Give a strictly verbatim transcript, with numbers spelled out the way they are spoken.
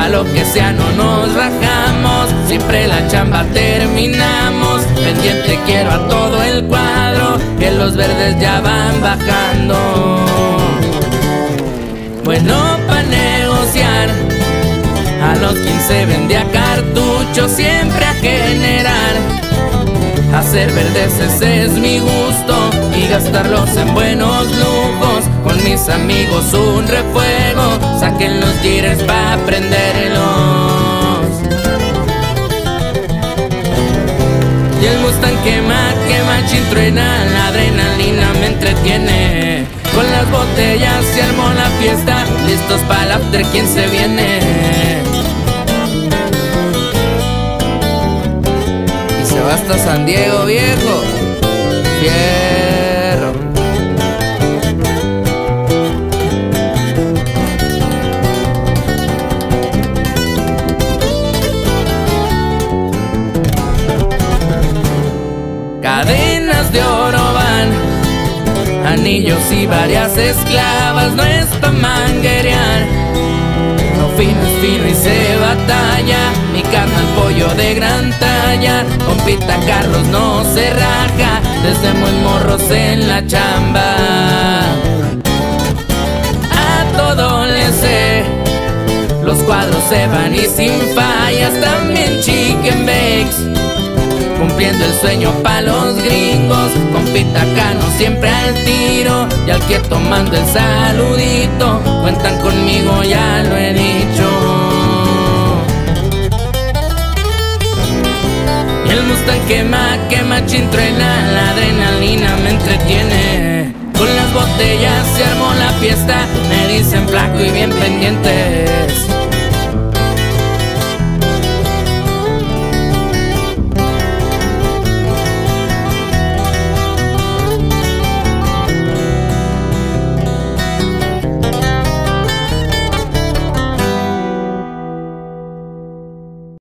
a lo que sea no nos rajamos, siempre la chamba terminamos. Pendiente quiero a todo el cuadro, que los verdes ya van bajando. Bueno pa' negociar, a los quince vendía cartuchos, siempre a generar. Hacer verdes ese es mi gusto, y gastarlos en buenos lujos. Con mis amigos un refuego, saquen los jitters pa' prenderlos. Y el Mustang quema, quema, chintruena, la adrenalina me entretiene. Con las botellas se armó la fiesta, listos para el after, ¿quién se viene? Y se va hasta San Diego, viejo. Fierro. Cadenas de oro van, anillos y varias esclavas, no es pa' manguerear. Lo fino es fino y se batalla, mi carnal pollo de gran talla. Compita Carlos no se raja, desde muy morros en la chamba. A todo le sé, los cuadros se van y sin fallas, también chicken bakes. Cumpliendo el sueño pa' los gringos, compita Cano siempre al tiro, y al que tomando el saludito, cuentan conmigo, ya lo he dicho. Y el Mustang quema, quema, chintruena, la adrenalina me entretiene. Con las botellas se armó la fiesta, me dicen flaco y bien pendientes.